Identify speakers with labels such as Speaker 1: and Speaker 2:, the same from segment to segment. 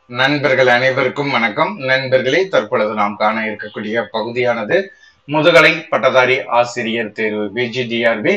Speaker 1: நண்பர்கள் அனைவருக்கும் வணக்கம். நண்பர்களே, தற்பொழுது நாம் காண இருக்கக்கூடிய பகுதியானது முதுகலை பட்டதாரி ஆசிரியர் தேர்வு பிஜிடிஆர்பி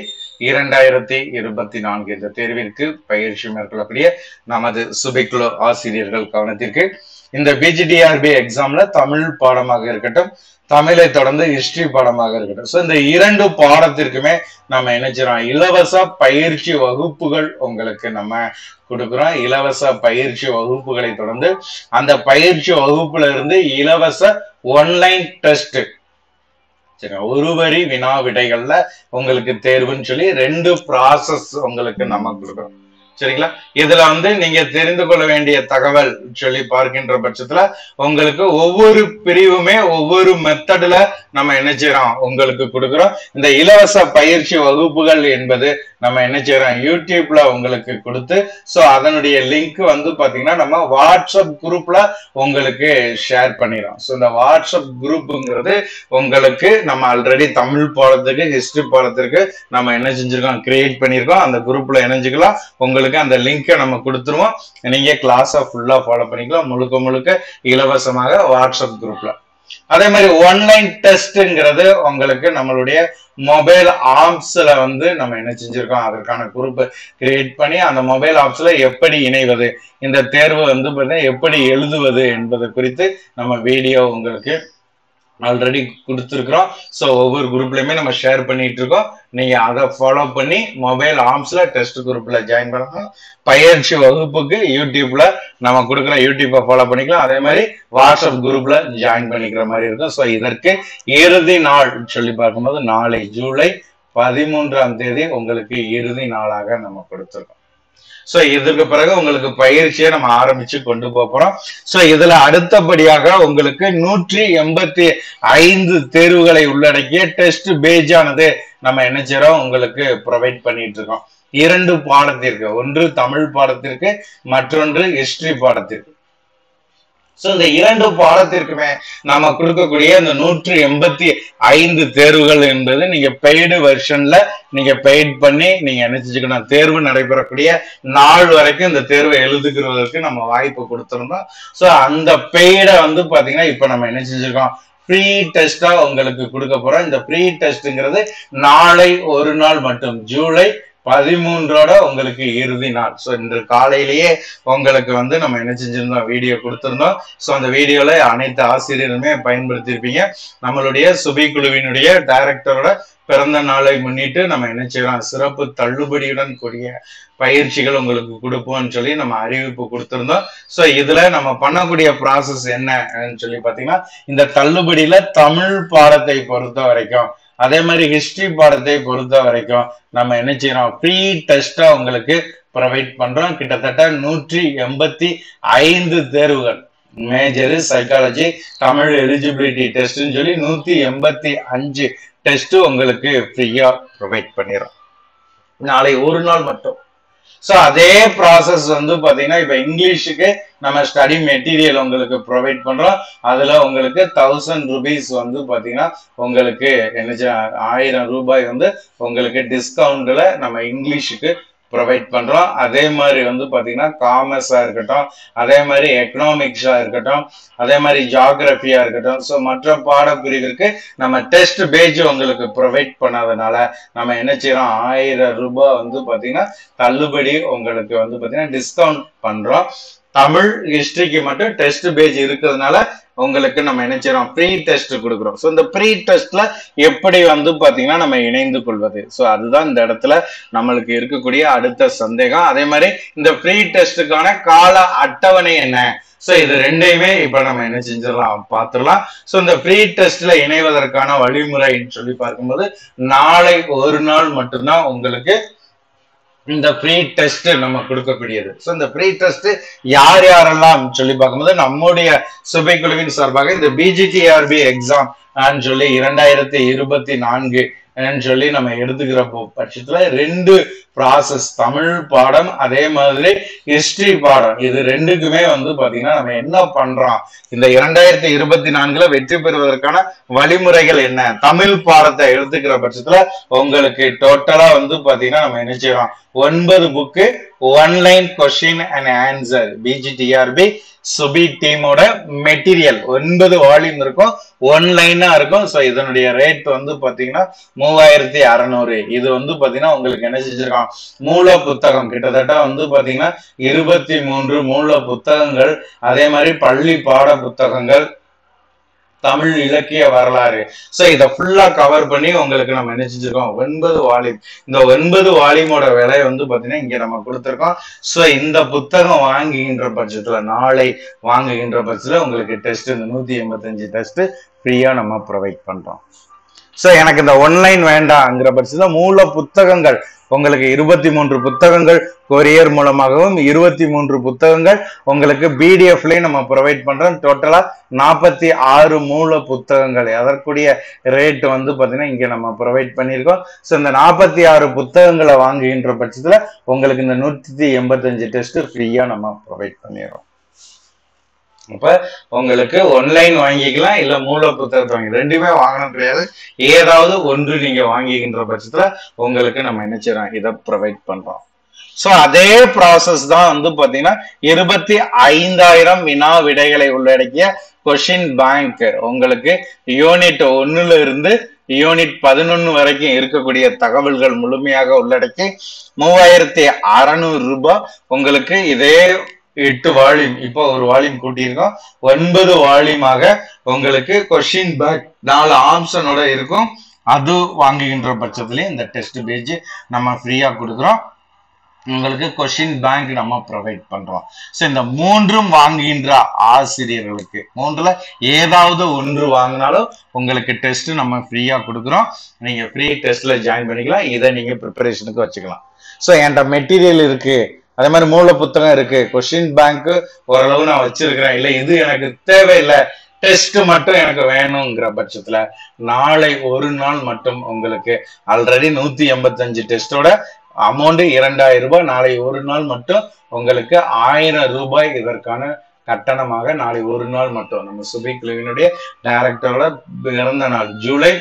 Speaker 1: 2024 இந்த தேர்விற்கு பயிற்சி மேற்கொள்ளக்கூடிய நமது சுபைக்குழு ஆசிரியர்கள் கவனத்திற்கு. இந்த பிஜிடிஆர்பி எக்ஸாம்ல தமிழ் பாடமாக இருக்கட்டும், தமிழை தொடர்ந்து ஹிஸ்டரி பாடமாக இருக்கட்டும், ஸோ இந்த இரண்டு பாடத்திற்குமே நம்ம என்ன செய்யறோம், இலவச பயிற்சி வகுப்புகள் உங்களுக்கு நம்ம கொடுக்குறோம். இலவச பயிற்சி வகுப்புகளை தொடர்ந்து அந்த பயிற்சி வகுப்புல இருந்து இலவச ஒன்லைன் டெஸ்ட், சரி, ஒரு வரி வினா விடைகள்ல உங்களுக்கு தேர்வுன்னு சொல்லி 2 ப்ராசஸ் உங்களுக்கு நம்ம கொடுக்குறோம். சரிங்களா? இதுல நீங்க தெரிந்து கொள்ள வேண்டிய தகவல் சொல்லி பார்க்கின்ற பட்சத்துல உங்களுக்கு ஒவ்வொரு பிரிவுமே ஒவ்வொரு மெத்தட்ல நம்ம என்ன செய்யறோம் உங்களுக்கு கொடுக்குறோம். இந்த இலவச பயிற்சி வகுப்புகள் என்பது நம்ம என்ன செய்யறோம், யூடியூப்ல உங்களுக்கு கொடுத்து, சோ அதனுடைய லிங்க் பாத்தீங்கன்னா நம்ம வாட்ஸ்அப் குரூப்ல உங்களுக்கு ஷேர் பண்ணிடுறோம். ஸோ இந்த வாட்ஸ்அப் குரூப்புங்கிறது உங்களுக்கு நம்ம ஆல்ரெடி தமிழ் பாடத்துக்கு ஹிஸ்டரி பாடத்திற்கு நம்ம என்ன செஞ்சிருக்கோம், கிரியேட் பண்ணியிருக்கோம். அந்த குரூப்ல இணைஞ்சுக்கலாம். உங்களுக்கு அந்த லிங்கை நம்ம கொடுத்துருவோம். நீங்க கிளாஸை ஃபுல்லா ஃபாலோ பண்ணிக்கலாம், முழுக்க முழுக்க இலவசமாக வாட்ஸ்அப் குரூப்ல. அதே மாதிரி ஒன்லைன் டெஸ்ட்ங்கிறது உங்களுக்கு நம்மளுடைய மொபைல் ஆப்ஸ்ல நம்ம என்ன செஞ்சிருக்கோம், அதற்கான குரூப் கிரியேட் பண்ணி அந்த மொபைல் ஆப்ஸ்ல எப்படி இணைவது, இந்த தேர்வு பார்த்தீங்கன்னா எப்படி எழுதுவது என்பது குறித்து நம்ம வீடியோ உங்களுக்கு ஆல்ரெடி கொடுத்துருக்குறோம். ஸோ ஒவ்வொரு குரூப்லயுமே நம்ம ஷேர் பண்ணிட்டு இருக்கோம். நீங்க அதை ஃபாலோ பண்ணி மொபைல் ஆப்ஸ்ல டெஸ்ட் குரூப்ல ஜாயின் பண்ணலாம். பயிற்சி வகுப்புக்கு யூடியூப்ல நம்ம கொடுக்குற யூடியூப்பை ஃபாலோ பண்ணிக்கலாம். அதே மாதிரி வாட்ஸ்அப் குரூப்ல ஜாயின் பண்ணிக்கிற மாதிரி இருக்கும். ஸோ இதற்கு இறுதி நாள் சொல்லி பார்க்கும்போது நாளை ஜூலை 13ஆம் தேதி உங்களுக்கு இறுதி நாளாக நம்ம கொடுத்துருக்கோம். சோ இதற்கு பிறகு உங்களுக்கு பயிற்சியை நம்ம ஆரம்பிச்சு கொண்டு போறோம். சோ இதுல அடுத்தபடியாக உங்களுக்கு 185 தேர்வுகளை உள்ளடக்கிய டெஸ்ட் பேஜ் ஆனது நம்ம என்ன செய்யறோம், உங்களுக்கு ப்ரொவைட் பண்ணிட்டு இருக்கோம். 2 பாடத்திற்கு, ஒன்று தமிழ் பாடத்திற்கு, மற்றொன்று ஹிஸ்டரி பாடத்திற்கு. சோ இந்த 2 பாடத்திற்குமே நம்ம கொடுக்கக்கூடிய இந்த 185 தேர்வுகள் என்பது நீங்க பெய்டு வெர்ஷன்ல நீங்க பெய்ட் பண்ணி நீங்க என்ன செஞ்சுக்கணும், தேர்வு நடைபெறக்கூடிய நாள் வரைக்கும் இந்த தேர்வை எழுதுகிறதுக்கு நம்ம வாய்ப்பு கொடுத்திருந்தோம். சோ அந்த பெய்டை பாத்தீங்கன்னா இப்ப நம்ம என்ன செஞ்சிருக்கோம், ப்ரீ டெஸ்டா உங்களுக்கு கொடுக்க போறோம். இந்த ப்ரீ டெஸ்ட்ங்கிறது நாளை ஒரு நாள் மட்டும், ஜூலை 13ஓட உங்களுக்கு இறுதி நாள். ஸோ இன்று காலையிலேயே உங்களுக்கு நம்ம என்ன செஞ்சிருந்தோம், வீடியோ கொடுத்திருந்தோம். ஸோ அந்த வீடியோல அனைத்து ஆசிரியருமே பயன்படுத்தியிருப்பீங்க. நம்மளுடைய சுபைக்குழுவினுடைய டைரக்டரோட பிறந்த நாளை முன்னிட்டு நம்ம என்ன செய்யறோம், சிறப்பு தள்ளுபடியுடன் கூடிய பயிற்சிகள் உங்களுக்கு கொடுப்போம்னு சொல்லி நம்ம அறிவிப்பு கொடுத்திருந்தோம். ஸோ இதுல நம்ம பண்ணக்கூடிய ப்ராசஸ் என்னன்னு சொல்லி பாத்தீங்கன்னா, இந்த தள்ளுபடியில தமிழ் பாடத்தை பொறுத்த வரைக்கும், அதே மாதிரி ஹிஸ்டரி பாடத்தை பொறுத்த வரைக்கும் நம்ம என்ன செய்யறோம், ப்ரீ டெஸ்டா உங்களுக்கு ப்ரொவைட் பண்றோம். கிட்டத்தட்ட 185 தேர்வுகள், மேஜர், சைக்காலஜி, தமிழ் எலிஜிபிலிட்டி டெஸ்ட்னு சொல்லி 185 டெஸ்ட் உங்களுக்கு ஃப்ரீயா ப்ரொவைட் பண்ணிடுறோம் நாளை ஒரு நாள் மட்டும். சோ அதே ப்ராசஸ் பாத்தீங்கன்னா இப்ப இங்கிலீஷுக்கு நம்ம ஸ்டடி மெட்டீரியல் உங்களுக்கு ப்ரொவைட் பண்றோம். அதுல உங்களுக்கு 1000 rupees பாத்தீங்கன்னா உங்களுக்கு என்ன 1000 ரூபாய் உங்களுக்கு டிஸ்கவுண்ட்ல நம்ம இங்கிலீஷுக்கு ப்ரொவைட் பண்றோம். அதே மாதிரி பாத்தீங்கன்னா காமர்ஸா இருக்கட்டும், அதே மாதிரி எக்கனாமிக்ஸா இருக்கட்டும், அதே மாதிரி ஜியாகிரபியா இருக்கட்டும், ஸோ மற்ற பாடப்பிரிவிற்கு நம்ம டெஸ்ட் பேஜ் உங்களுக்கு ப்ரொவைட் பண்ணாதனால நம்ம என்ன செய்யறோம், 1000 ரூபாய் பாத்தீங்கன்னா தள்ளுபடி உங்களுக்கு பாத்தீங்கன்னா டிஸ்கவுண்ட் பண்றோம். தமிழ் ஹிஸ்டரிக்கு மட்டும் டெஸ்ட் பேஜ் இருக்கிறதுனால உங்களுக்கு நம்ம என்ன செய்யறோம், ப்ரீ டெஸ்ட் கொடுக்குறோம். ஸோ இந்த ப்ரீ டெஸ்ட்ல எப்படி பாத்தீங்கன்னா நம்ம இணைந்து கொள்வது, ஸோ அதுதான் இந்த இடத்துல நம்மளுக்கு இருக்கக்கூடிய அடுத்த சந்தேகம். அதே மாதிரி இந்த ப்ரீ டெஸ்டுக்கான கால அட்டவணை என்ன, ஸோ இது ரெண்டையுமே இப்ப நம்ம என்ன செஞ்சிடலாம், பார்த்துடலாம். ஸோ இந்த ப்ரீ டெஸ்ட்ல இணைவதற்கான வழிமுறைன்னு சொல்லி பார்க்கும்போது நாளை ஒரு நாள் மட்டும்தான் உங்களுக்கு இந்த ப்ரீ டெஸ்ட் நம்ம கொடுக்கக்கூடியது. ஸோ இந்த ப்ரீ டெஸ்ட் யார் யாரெல்லாம் சொல்லி பார்க்கும்போது, நம்முடைய சுபைக்குழுவின் சார்பாக இந்த பிஜிடிஆர்பி எக்ஸாம் சொல்லி 2024 சொல்லி நம்ம எடுத்துக்கிற பட்சத்துல 2 ப்ராசஸ், தமிழ் பாடம் அதே மாதிரி ஹிஸ்டரி பாடம், இது ரெண்டுக்குமே பாத்தீங்கன்னா நம்ம என்ன பண்றோம், இந்த 2024 வெற்றி பெறுவதற்கான வழிமுறைகள் என்ன, தமிழ் பாடத்தை எடுத்துக்கிற பட்சத்துல உங்களுக்கு டோட்டலா பாத்தீங்கன்னா நம்ம என்ன செய்யறோம், 9 book online question and answer PGTRB சுபி டீமோட மெட்டீரியல் 9 வால்யூம் இருக்கும், ஒன்லைனா இருக்கும். ஸோ இதனுடைய ரேட் வந்து பாத்தீங்கன்னா 3600. இது வந்து பாத்தீங்கன்னா உங்களுக்கு என்ன செஞ்சிருக்கான், மூல புத்தகம் கிட்டத்தட்ட வந்து பாத்தீங்கன்னா 23 மூல புத்தகங்கள், அதே மாதிரி பள்ளி பாட புத்தகங்கள், தமிழ் இலக்கிய வரலாறு. சோ இத ஃபுல்லா கவர் பண்ணி உங்களுக்கு நம்ம என்ன செஞ்சிருக்கோம், 9 வால்யூம். இந்த 9 வால்யூமோட விலை வந்து பாத்தீங்கன்னா இங்க நம்ம கொடுத்திருக்கோம். சோ இந்த புத்தகம் வாங்குகின்ற பட்சத்துல, நாளை வாங்குகின்ற பட்சத்துல உங்களுக்கு டெஸ்ட், இந்த 185 டெஸ்ட் ஃப்ரீயா நம்ம ப்ரொவைட் பண்றோம். சோ எனக்கு இந்த ஒன்லைன் வேண்டாம்ங்கிற பட்சத்துல மூல புத்தகங்கள் உங்களுக்கு 23 புத்தகங்கள் கொரியர் மூலமாகவும், 23 புத்தகங்கள் உங்களுக்கு பிடிஎஃப்லயும் நம்ம ப்ரொவைட் பண்றோம். டோட்டலா 46 மூல புத்தகங்கள், அதற்குரிய ரேட் வந்து பாத்தீங்கன்னா இங்க நம்ம ப்ரொவைட் பண்ணியிருக்கோம். ஸோ இந்த 46 புத்தகங்களை வாங்குகின்ற பட்சத்துல உங்களுக்கு இந்த 185 டெஸ்ட் ஃப்ரீயா நம்ம ப்ரொவைட் பண்ணிடுறோம். அப்ப உங்களுக்கு ஒன்லைன் வாங்கிக்கலாம், இல்ல மூல புத்தகத்தை வாங்கி, ரெண்டுமே வாங்கணும் கிடையாது. ஏதாவது ஒன்று நீங்க வாங்கிக்கின்ற பட்சத்துல உங்களுக்கு நம்ம என்ன செய்யறோம், இதை ப்ரொவைட் பண்றோம். சோ அதே ப்ராசஸ் தான் வந்து பாத்தீங்கன்னா 25,000 வினா விடைகளை உள்ளடக்கிய கொஸ்டின் பேங்க் உங்களுக்கு யூனிட் 1ல இருந்து யூனிட் 11 வரைக்கும் இருக்கக்கூடிய தகவல்கள் முழுமையாக உள்ளடக்கி 3600 ரூபாய் உங்களுக்கு. இதே 8 வால்யூம், இப்போ ஒரு வால்யூம் கூட்டியிருக்கோம், 9 வால்யூமாக உங்களுக்கு கொஸ்டின் பேக் 4 ஆப்ஷனோட இருக்கும். அது வாங்குகின்ற பட்சத்திலே இந்த டெஸ்ட் பேஜ் நம்ம ஃப்ரீயா கொடுக்குறோம். உங்களுக்கு கொஸ்டின் பேங்க் நம்ம ப்ரொவைட் பண்றோம். சோ இந்த 3ம் வாங்குகின்ற ஆசிரியர்களுக்கு 3ல ஏதாவது ஒன்று வாங்கினாலும் உங்களுக்கு டெஸ்ட் நம்ம ஃப்ரீயா கொடுக்குறோம். நீங்க ஃப்ரீ டெஸ்ட்ல ஜாயின் பண்ணிக்கலாம். இதை நீங்க ப்ரிப்பரேஷனுக்கு வச்சுக்கலாம். சோ என்கிட்ட மெட்டீரியல் இருக்கு, அதே மாதிரி மூல புத்தகம் இருக்கு, கொஸ்டின் பேங்க் ஓரளவு நான் வச்சிருக்கிறேன், இல்ல இது எனக்கு தேவையில்லை, டெஸ்ட் மட்டும் எனக்கு வேணுங்கிற பட்சத்துல நாளை ஒரு நாள் மட்டும் உங்களுக்கு ஆல்ரெடி 185 டெஸ்டோட அமௌண்ட் 2000 ரூபாய், நாளை ஒரு நாள் மட்டும் உங்களுக்கு 1000 ரூபாய் இதற்கான கட்டணமாக நாளை ஒரு நாள் மட்டும் நம்ம சுபிக் குழுவினுடைய டைரக்டரோட பிறந்த நாள் ஜூலை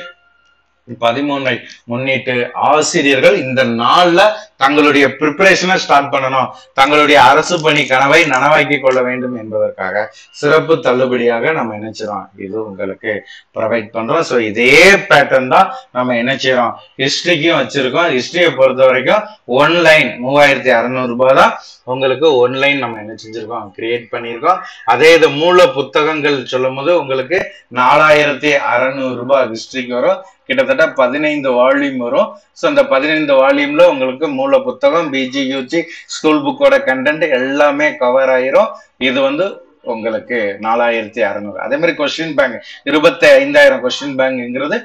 Speaker 1: 13 முன்னிட்டு ஆசிரியர்கள் இந்த நாள்ல தங்களுடைய ப்ரிப்பரேஷனை ஸ்டார்ட் பண்ணணும், தங்களுடைய அரசு பணி கனவை நனவாக்கி கொள்ள வேண்டும் என்பதற்காக சிறப்பு தள்ளுபடியாக நம்ம என்ன செய்யறோம், இது உங்களுக்கு ப்ரொவைட் பண்றோம். ஸோ இதே பேட்டர்ன் தான் நம்ம என்ன செய்யறோம், ஹிஸ்டரிக்கும் வச்சிருக்கோம். ஹிஸ்டரியை பொறுத்த வரைக்கும் ஒன்லைன் 3600 ரூபாய் தான் உங்களுக்கு ஒன்லைன் நம்ம என்ன செஞ்சிருக்கோம், கிரியேட் பண்ணியிருக்கோம். அதே இது மூல புத்தகங்கள் சொல்லும் போது உங்களுக்கு 4600 ரூபாய் ஹிஸ்டரிக்கு வரும். கிட்டத்தட்ட 15 வால்யூம் வரும். ஸோ அந்த 15 வால்யூம்ல உங்களுக்கு மூல புத்தகம், பிஜியூஜி, ஸ்கூல் புக்கோட கண்டென்ட் எல்லாமே கவர் ஆயிரும். இது வந்து உங்களுக்கு 4600. அதே மாதிரி கொஸ்டின் பேங்க் 25,000 கொஸ்டின் பேங்க்ங்கிறது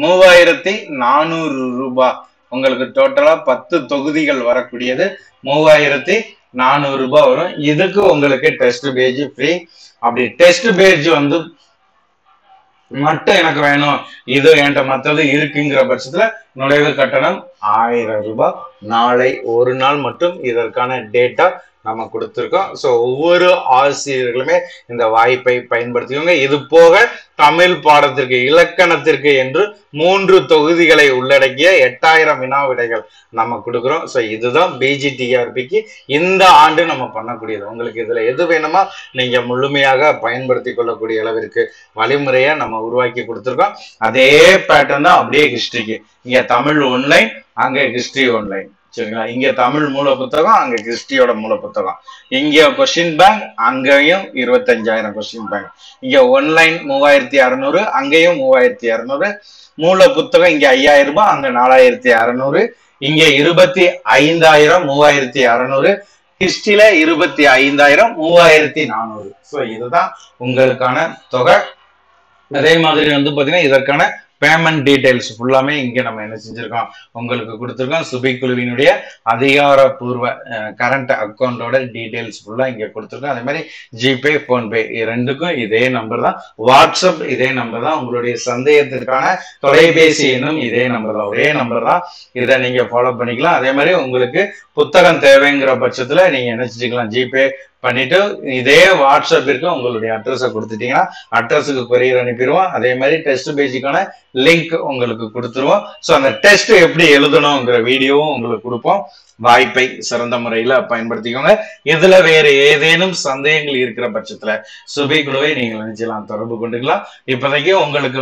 Speaker 1: 3400 ரூபாய் உங்களுக்கு. டோட்டலா 10 தொகுதிகள் வரக்கூடியது 3400 ரூபாய் வரும். இதுக்கு உங்களுக்கு டெஸ்ட் பேஜ் ஃப்ரீ. அப்படி டெஸ்ட் பேஜ் வந்து மட்டும் எனக்கு வேணும், இது என்கிட்ட மற்றது இருக்குங்கிற பட்சத்துல நுழைவு கட்டணம் 1000 ரூபாய். நாளை ஒரு நாள் மட்டும் இதற்கான டேட்டா நம்ம கொடுத்திருக்கோம். ஸோ ஒவ்வொரு ஆசிரியர்களுமே இந்த வாய்ப்பை பயன்படுத்திக்கோங்க. இது போக தமிழ் பாடத்திற்கு, இலக்கணத்திற்கு என்று 3 தொகுதிகளை உள்ளடக்கிய 8000 வினா விடைகள் நம்ம கொடுக்குறோம். ஸோ இதுதான் பிஜிடிஆர்பிக்கு இந்த ஆண்டு நம்ம பண்ணக்கூடியது. உங்களுக்கு இதுல எது வேணுமா நீங்க முழுமையாக பயன்படுத்தி கொள்ளக்கூடிய அளவிற்கு வழிமுறையை நம்ம உருவாக்கி கொடுத்துருக்கோம். அதே பேட்டர்ன் தான் அப்படியே ஹிஸ்டரிக்கு. இங்க தமிழ் ஒன்லைன், அங்க ஹிஸ்டரி ஒன்லைன். சரிங்களா? இங்க தமிழ் மூல புத்தகம், அங்க ஹிஸ்டரியோட மூல புத்தகம். இங்க கொஸ்டின் பேங்க், அங்கேயும் 25,000 கொஸ்டின் பேங்க். இங்க ஒன்லைன் 3600, அங்கேயும் 3600. மூல புத்தகம் இங்க 5000 ரூபாய், அங்க 4600. இங்க 25,000 3600. ஹிஸ்டரியில 25,000 3400. ஸோ இதுதான் உங்களுக்கான தொகை. அதே மாதிரி வந்து பாத்தீங்கன்னா இதற்கான பேமெண்ட் டீடைல்ஸ் ஃபுல்லாமே இங்க நம்ம என்ன செஞ்சிருக்கோம், உங்களுக்கு கொடுத்துருக்கோம். சுபிக் குழுவினுடைய அதிகாரப்பூர்வ கரண்ட் அக்கௌண்டோட டீடைல்ஸ் ஃபுல்லா இங்க கொடுத்துருக்கோம். அதே மாதிரி ஜிபே, போன்பே ரெண்டுக்கும் இதே நம்பர் தான். வாட்ஸ்அப் இதே நம்பர் தான். உங்களுடைய சந்தேகத்திற்கான தொலைபேசி எண்ணும் இதே நம்பர் தான், ஒரே நம்பர் தான். இதை நீங்க ஃபாலோ பண்ணிக்கலாம். அதே மாதிரி உங்களுக்கு புத்தகம் தேவைங்கிற பட்சத்துல நீங்க என்ன செஞ்சுக்கலாம், ஜிபே, பண்ணிட்டு இதே வாட்ஸ்அப்பிற்கு உங்களுடைய அட்ரஸை கொடுத்துட்டீங்கன்னா அட்ரஸுக்கு கொரியர் அனுப்பிடுவோம். அதே மாதிரி டெஸ்ட் பேஜுக்கான லிங்க் உங்களுக்கு கொடுத்துருவோம். ஸோ அந்த டெஸ்ட் எப்படி எழுதணுங்கிற வீடியோவும் உங்களுக்கு கொடுப்போம். வாய்ப்பை சிறந்த முறையில பயன்படுத்திக்கோங்க. இதுல வேற ஏதேனும் சந்தேகங்கள் இருக்கிற பட்சத்துல சுபை குழுவை நீங்கள் நினைச்சலாம் தொடர்பு கொண்டுக்கலாம். இப்போதைக்கு உங்களுக்கு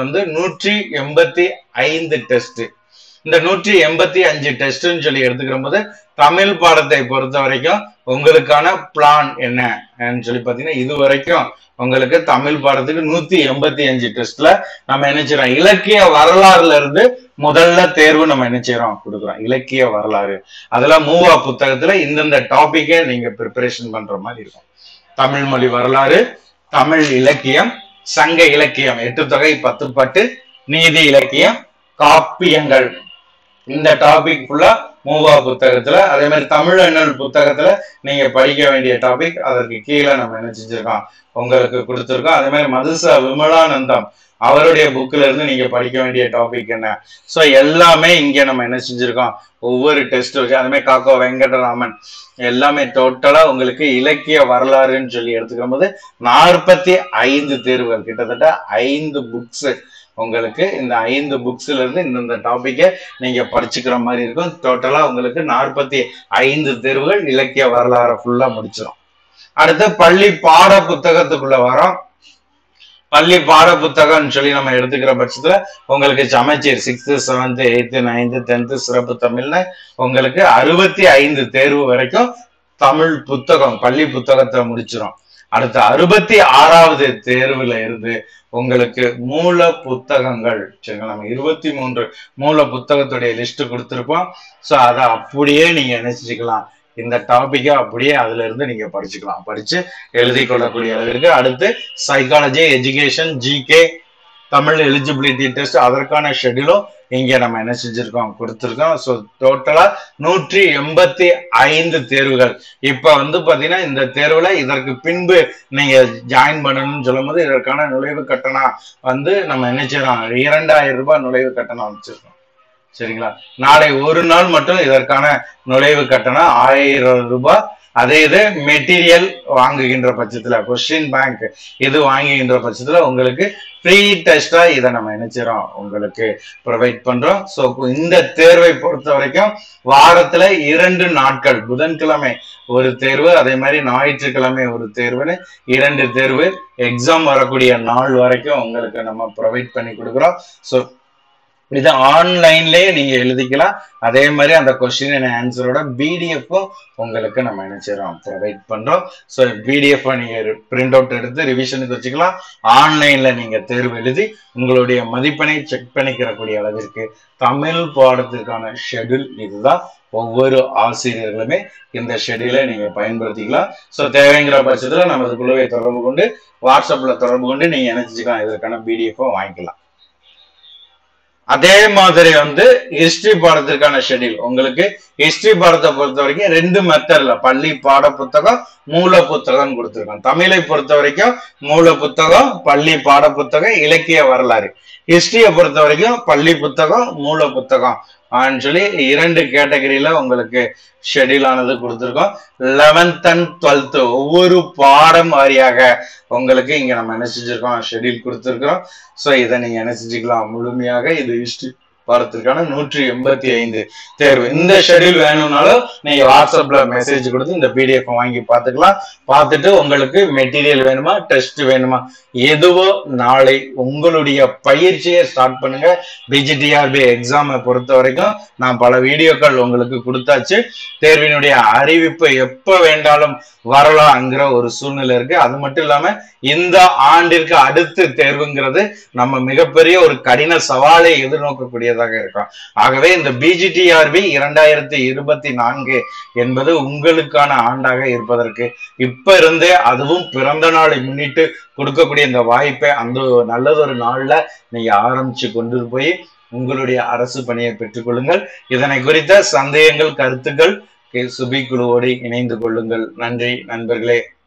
Speaker 1: 185 டெஸ்ட், இந்த 185 டெஸ்ட்னு சொல்லி எடுத்துக்கிற போது தமிழ் பாடத்தை பொறுத்த வரைக்கும் உங்களுக்கான பிளான் என்னன்னு சொல்லி பாத்தீங்கன்னா, இது வரைக்கும் உங்களுக்கு தமிழ் பாடத்துக்கு 185 டெஸ்ட்ல நம்ம என்ன செய்யறோம், இலக்கிய வரலாறுல இருந்து முதல்ல தேர்வு நம்ம என்ன செய்யறோம் கொடுக்குறோம். இலக்கிய வரலாறு அதுல மூவா புத்தகத்துல இந்தந்த டாபிக்கை நீங்க ப்ரிப்பரேஷன் பண்ற மாதிரி இருக்கும். தமிழ் மொழி வரலாறு, தமிழ் இலக்கியம், சங்க இலக்கியம் 8 தொகை 10 பாட்டு, நீதி இலக்கியம், காப்பியங்கள், இந்த டாபிக் ஃபுல்லா மூவா புத்தகத்துல. அதே மாதிரி தமிழ் அண்ணல் புத்தகத்துல நீங்க படிக்க வேண்டிய டாபிக் அதற்கு கீழே நம்ம என்ன செஞ்சிருக்கோம் உங்களுக்கு கொடுத்துருக்கோம். அதே மாதிரி மதுசா விமலானந்தம் அவருடைய புக்ல இருந்து நீங்க படிக்க வேண்டிய டாபிக் என்ன, சோ எல்லாமே இங்க நம்ம என்ன செஞ்சிருக்கோம் ஒவ்வொரு டெஸ்ட் வச்சு. அதே மாதிரி காக்கோ வெங்கடராமன் எல்லாமே டோட்டலா உங்களுக்கு இலக்கிய வரலாறுன்னு சொல்லி எடுத்துக்கும் போது 45 தேர்வுகள், கிட்டத்தட்ட 5 புக்ஸ் உங்களுக்கு. இந்த 5 புக்ஸ்ல இருந்து இந்த டாபிக்கை நீங்க படிச்சுக்கிற மாதிரி இருக்கும். டோட்டலா உங்களுக்கு 45 தேர்வுகள் இலக்கிய வரலாறு ஃபுல்லா முடிச்சிடும். அடுத்து பள்ளி பாட புத்தகத்துக்குள்ள வரோம். பள்ளி பாட புத்தகம்னு சொல்லி நம்ம எடுத்துக்கிற பட்சத்துல உங்களுக்கு சமச்சீர் 6th 7th 8th 9th 10th சிறப்பு தமிழ்னு உங்களுக்கு 65 தேர்வு வரைக்கும் தமிழ் புத்தகம் பள்ளி புத்தகத்தை முடிச்சிடும். அடுத்த 66வது தேர்வுல இருந்து உங்களுக்கு மூல புத்தகங்கள், சரிங்களா, நம்ம 23 மூல புத்தகத்துடைய லிஸ்ட் கொடுத்துருப்போம். ஸோ அதை அப்படியே நீங்க நினைச்சுக்கலாம், இந்த டாபிக்கை அப்படியே அதுல இருந்து நீங்க படிச்சுக்கலாம், படிச்சு எழுதி கொள்ளக்கூடிய அளவிற்கு. அடுத்து psychology, education, GK, Tamil eligibility test, அதற்கான ஷெட்யூலும் இங்க நம்ம என்ன செஞ்சிருக்கோம் கொடுத்துருக்கோம். ஸோ டோட்டலா 185 தேர்வுகள். இப்ப பாத்தீங்கன்னா இந்த தேர்வுல இதற்கு பின்பு நீங்க ஜாயின் பண்ணணும்னு சொல்லும் போது இதற்கான நுழைவு கட்டணம் நம்ம என்ன செய்யறோம் 2000 ரூபாய் நுழைவு கட்டணம் வச்சிருக்கோம், சரிங்களா. நாளை ஒரு நாள் மட்டும் இதற்கான நுழைவு கட்டணம் 1000 ரூபாய். அதே இது மெட்டீரியல் வாங்குகின்ற பட்சத்துல, கொஸ்டின் பேங்க் இது வாங்குகின்ற பட்சத்துல உங்களுக்கு ஃப்ரீ டெஸ்டா இதை நம்ம நினைச்சிடறோம் உங்களுக்கு ப்ரொவைட் பண்றோம். ஸோ இந்த தேர்வை பொறுத்த வரைக்கும் வாரத்துல 2 நாட்கள், புதன்கிழமை ஒரு தேர்வு, அதே மாதிரி ஞாயிற்றுக்கிழமை ஒரு தேர்வுன்னு 2 தேர்வு எக்ஸாம் வரக்கூடிய நாள் வரைக்கும் உங்களுக்கு நம்ம ப்ரொவைட் பண்ணி கொடுக்குறோம். ஸோ இது ஆன்லைன்லயே நீங்க எழுதிக்கலாம். அதே மாதிரி அந்த கொஸ்டின் அண்ட் ஆன்சரோட பிடிஎஃப்பும் உங்களுக்கு நம்ம என்ன செய்யறோம் ப்ரொவைட் பண்றோம். ஸோ பிடிஎஃப் நீங்க பிரிண்ட் அவுட் எடுத்து ரிவிஷனுக்கு வச்சுக்கலாம். ஆன்லைன்ல நீங்க தேர்வு எழுதி உங்களுடைய மதிப்பெண்ணை செக் பண்ணிக்கிறக்கூடிய அளவிற்கு தமிழ் பாடத்திற்கான ஷெட்யூல் இதுதான். ஒவ்வொரு ஆசிரியர்களுமே இந்த ஷெட்யூலை நீங்க பயன்படுத்திக்கலாம். ஸோ தேவைங்கிற பட்சத்துல நமது குழுவை தொடர்பு கொண்டு வாட்ஸ்அப்ல தொடர்பு கொண்டு நீங்க நினைச்சுக்கலாம், இதற்கான பிடிஎஃப் வாங்கிக்கலாம். அதே மாதிரி ஹிஸ்டரி பாடத்திற்கான ஷெட்யூல் உங்களுக்கு ஹிஸ்டரி பாடத்தை பொறுத்த வரைக்கும் 2 மெத்தட்ல பள்ளி பாட புத்தகம், மூல புத்தகம் கொடுத்துருக்கோம். தமிழை பொறுத்த வரைக்கும் மூல புத்தகம், பள்ளி பாட புத்தகம், இலக்கிய வரலாறு. ஹிஸ்டரியை பொறுத்த வரைக்கும் பள்ளி புத்தகம், மூல புத்தகம் சொல்லி 2 கேட்டகரியில உங்களுக்கு ஷெட்யூல் ஆனது கொடுத்துருக்கோம். 11th and 12th ஒவ்வொரு பாடம் வாரியாக உங்களுக்கு இங்க நம்ம என்ன செஞ்சிருக்கோம் ஷெட்யூல் கொடுத்துருக்கோம். ஸோ இதை நீங்க என்ன செஞ்சுக்கலாம் முழுமையாக. இது ஹிஸ்டரி பாடத்திற்கான 185 தேர்வு. இந்த ஷெட்யூல் வேணும்னாலும் நீங்க வாட்ஸ்அப்ல மெசேஜ் கொடுத்து இந்த பிடிஎஃப் வாங்கி பார்த்துக்கலாம். பார்த்துட்டு உங்களுக்கு மெட்டீரியல் வேணுமா, டெஸ்ட் வேணுமா, எதுவோ நாளை உங்களுடைய பயிற்சியை ஸ்டார்ட் பண்ணுங்க. பிஜிடிஆர்பி எக்ஸாமை பொறுத்த வரைக்கும் நான் பல வீடியோக்கள் உங்களுக்கு கொடுத்தாச்சு. தேர்வினுடைய அறிவிப்பு எப்ப வேண்டாலும் வரலாம்ங்கிற ஒரு சூழ்நிலை இருக்கு. அது மட்டும் இல்லாம இந்த ஆண்டிற்கு அடுத்து தேர்வுங்கிறது நம்ம மிகப்பெரிய ஒரு கடின சவாலை எதிர்நோக்கக்கூடியதாக இருக்கும். ஆகவே இந்த பிஜிடிஆர்பி 2024 என்பது உங்களுக்கான ஆண்டாக இருப்பதற்கு இப்ப இருந்தே, அதுவும் பிறந்த நாளை முன்னிட்டு கொடுக்கக்கூடிய இந்த வாய்ப்பை அந்த நல்லதொரு நாள்ல நீங்க ஆரம்பிச்சு கொண்டு போய் உங்களுடைய அரசு பணியை பெற்றுக் கொள்ளுங்கள். இதனை குறித்த சந்தேகங்கள், கருத்துக்கள் சுபி குழுவோடு இணைந்து கொள்ளுங்கள். நன்றி நண்பர்களே.